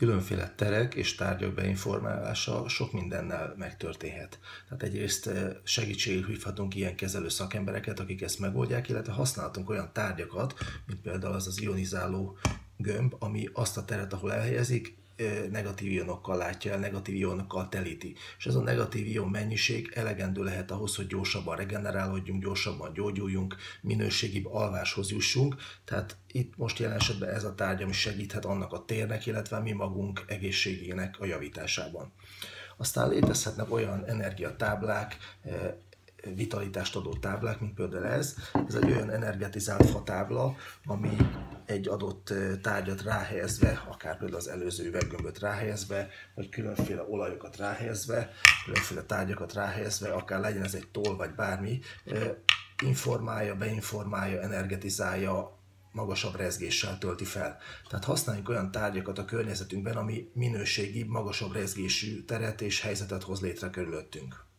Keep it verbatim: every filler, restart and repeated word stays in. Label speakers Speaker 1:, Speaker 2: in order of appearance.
Speaker 1: különféle terek és tárgyak beinformálása sok mindennel megtörténhet. Tehát egyrészt segítségül hívhatunk ilyen kezelő szakembereket, akik ezt megoldják, illetve használhatunk olyan tárgyakat, mint például az az ionizáló gömb, ami azt a teret, ahol elhelyezik, negatív ionokkal látja el, negatív ionokkal telíti. És ez a negatív ion mennyiség elegendő lehet ahhoz, hogy gyorsabban regenerálódjunk, gyorsabban gyógyuljunk, minőségibb alváshoz jussunk. Tehát itt most jelen esetben ez a tárgy, ami segíthet annak a térnek, illetve mi magunk egészségének a javításában. Aztán létezhetnek olyan energiatáblák, vitalitást adó táblák, mint például ez. Ez egy olyan energetizált fatábla, ami egy adott tárgyat ráhelyezve, akár például az előző üveggömböt ráhelyezve, vagy különféle olajokat ráhelyezve, különféle tárgyakat ráhelyezve, akár legyen ez egy toll vagy bármi, informálja, beinformálja, energetizálja, magasabb rezgéssel tölti fel. Tehát használjunk olyan tárgyakat a környezetünkben, ami minőségibb, magasabb rezgésű teret és helyzetet hoz létre körülöttünk.